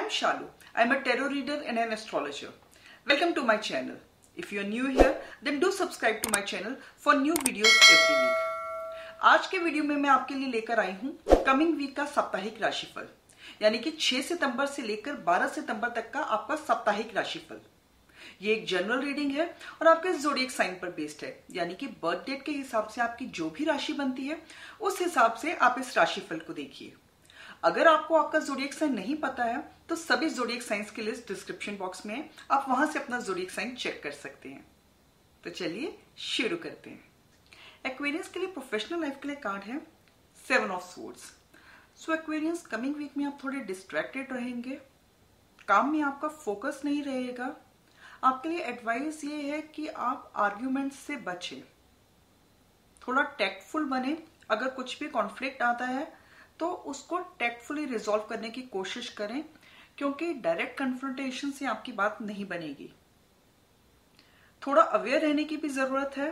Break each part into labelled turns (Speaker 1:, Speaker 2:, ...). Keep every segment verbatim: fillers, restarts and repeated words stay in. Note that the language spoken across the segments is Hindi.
Speaker 1: am Shalu. I am a tarot reader and an astrologer. Welcome to my channel. If you are new here, then do subscribe to my channel for new videos every week. आज के वीडियो में मैं आपके लिए लेकर आई हूँ कमिंग वीक का साप्ताहिक राशिफल, यानी कि छह सितंबर से लेकर बारह सितंबर तक का आपका साप्ताहिक राशिफल। ये एक जनरल रीडिंग है और आपके ज़ोडिएक साइन पर बेस्ड है, यानी कि बर्थ डेट के हिसाब से आपकी जो भी राशि बनती है उस हिसाब से आप इस राशिफल को देखिए। अगर आपको आपका ज़ोडिएक साइन नहीं पता है तो सभी ज़ोडिएक साइंस की लिस्ट डिस्क्रिप्शन बॉक्स में है, आप वहां से अपना ज़ोडिएक साइन चेक कर सकते हैं। तो चलिए शुरू करते हैं। एक्वेरियंस के लिए प्रोफेशनल लाइफ के लिए कार्ड है seven of swords. So Aquarians, coming week में आप थोड़े डिस्ट्रैक्टेड रहेंगे, काम में आपका फोकस नहीं रहेगा। आपके लिए एडवाइस ये है कि आप आर्ग्यूमेंट से बचें, थोड़ा टैक्टफुल बने। अगर कुछ भी कॉन्फ्लिक्ट आता है तो उसको टैक्टफुली रिजॉल्व करने की कोशिश करें, क्योंकि डायरेक्ट कन्फ्रंटेशन से आपकी बात नहीं बनेगी। थोड़ा अवेयर रहने की भी जरूरत है।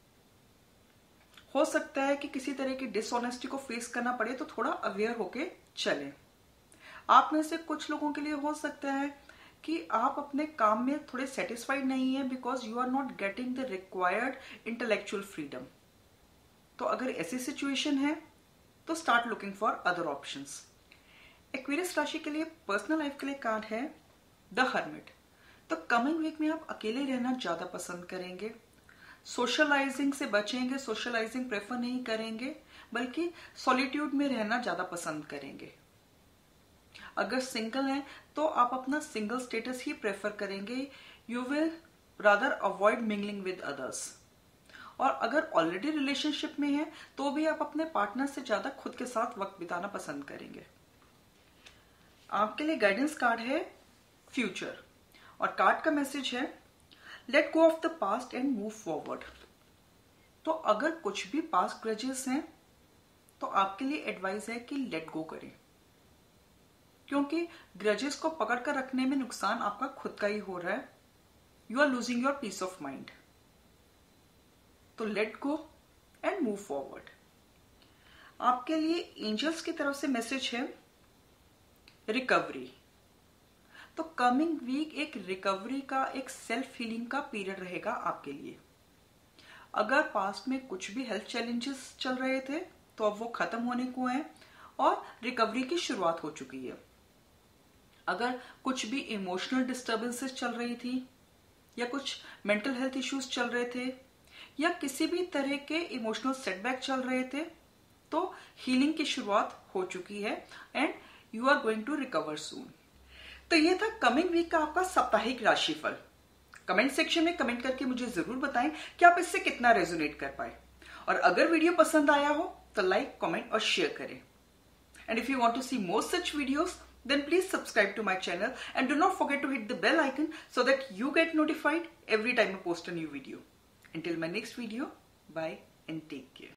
Speaker 1: हो सकता है कि किसी तरह की डिसऑनेस्टी को फेस करना पड़े, तो थोड़ा अवेयर होके चलें। आप में से कुछ लोगों के लिए हो सकता है कि आप अपने काम में थोड़े सेटिस्फाइड नहीं है because you are not getting the required intellectual freedom. तो अगर ऐसी सिचुएशन है तो start looking for other options. Aquarius राशि के लिए पर्सनल लाइफ के लिए कार्ड है द हर्मिट। तो कमिंग वीक में आप अकेले रहना ज्यादा पसंद करेंगे, सोशलाइजिंग से बचेंगे, सोशलाइजिंग प्रेफर नहीं करेंगे, बल्कि सॉलिट्यूड में रहना ज्यादा पसंद करेंगे। अगर सिंगल हैं तो आप अपना सिंगल स्टेटस ही प्रेफर करेंगे। You will rather avoid mingling with others. और अगर ऑलरेडी रिलेशनशिप में है तो भी आप अपने पार्टनर से ज्यादा खुद के साथ वक्त बिताना पसंद करेंगे। आपके लिए गाइडेंस कार्ड है फ्यूचर, और कार्ड का मैसेज है let go of the past and move forward. तो अगर कुछ भी पास्ट ग्रजेस हैं तो आपके लिए एडवाइस है कि लेट गो करें, क्योंकि ग्रजेस को पकड़ कर रखने में नुकसान आपका खुद का ही हो रहा है। You are losing your peace of mind. तो let go and move forward. आपके लिए एंजल्स की तरफ से मैसेज है रिकवरी। तो कमिंग वीक एक रिकवरी का, एक सेल्फ हीलिंग का पीरियड रहेगा आपके लिए। अगर पास्ट में कुछ भी हेल्थ चैलेंजेस चल रहे थे तो अब वो खत्म होने को हैं और रिकवरी की शुरुआत हो चुकी है। अगर कुछ भी इमोशनल डिस्टर्बेंसेस चल रही थी या कुछ मेंटल हेल्थ इश्यूज चल रहे थे या किसी भी तरह के इमोशनल सेटबैक चल रहे थे, तो हीलिंग की शुरुआत हो चुकी है and you are going to recover soon. तो ये था कमिंग वीक का आपका साप्ताहिक राशिफल। कमेंट सेक्शन में कमेंट करके मुझे जरूर बताएं कि आप इससे कितना रेजोनेट कर पाए। और अगर वीडियो पसंद आया हो तो लाइक, कमेंट और शेयर करें। And if you want to see more such videos, then please subscribe to my channel and do not forget to hit the bell icon so that you get notified every time I post a new video. Until my next video, bye and take care.